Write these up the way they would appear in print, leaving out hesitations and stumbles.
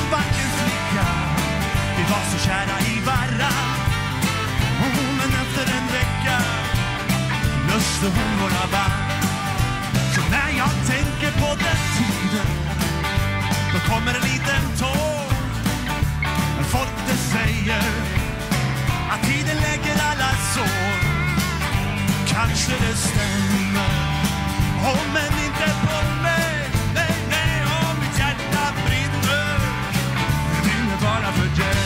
en vacker flicka. Vi var så kära i varann. Men efter en vecka löste hon våra band. Så när jag tänker på den tiden, då kommer en liten tår. Men folk det säger att tiden lägger alla sår. Kanske det stämmer, men inte på mig. Nej, nej, om mitt hjärta brinner, det brinner bara för dig.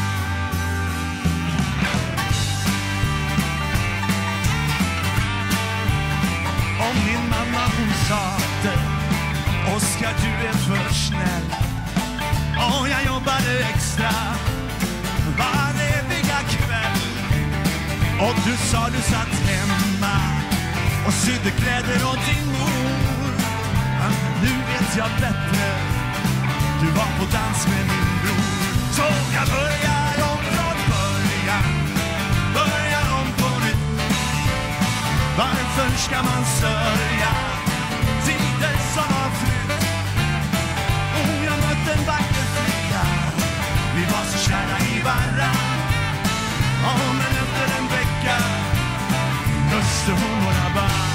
Om min mamma hon sa det: Oskar, du är för snäll. Och jag jobbade extra var eviga kväll. Och du sa du satt hemma och sydde kläder åt din mor. Men nu vet jag bättre, du var på dans med min bror. Så jag börjar om från början, börjar om på nytt. Varför ska man sörja tider som har flytt? Och jag mötte en vacker flicka, vi var så kära i varann. Men efter en vecka löste hon våra band.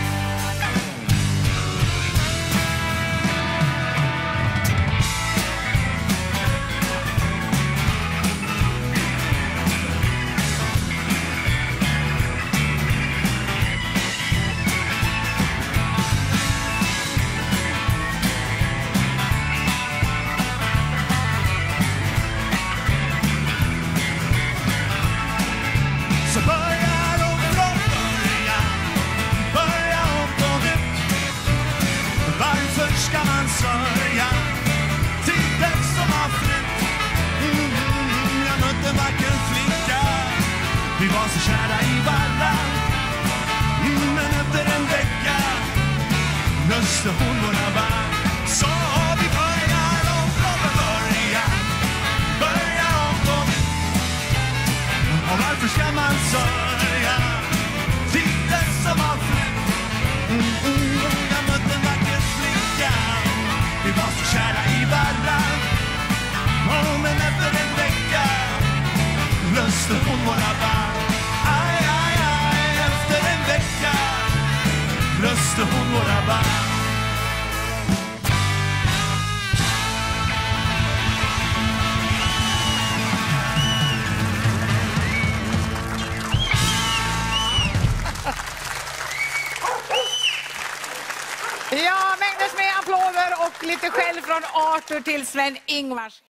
Så börjar om från början, börja om på nytt. Varför ska man sörja tiden som har flytt? Jag mötte en vacker flicka, vi var så kära i varann. Men efter en vecka löste hon våra band. Så vi börjar om från början, börja om på nytt. Och varför ska man sörja tiden som har flytt? Jag mötte en vacker flicka, vi var så kära i varann. Men efter en vecka löste hon våra band. Aj, aj, aj, efter en vecka löste hon våra band. Ja, mängder med applåder och lite skäll från Arthur till Sven-Ingvars.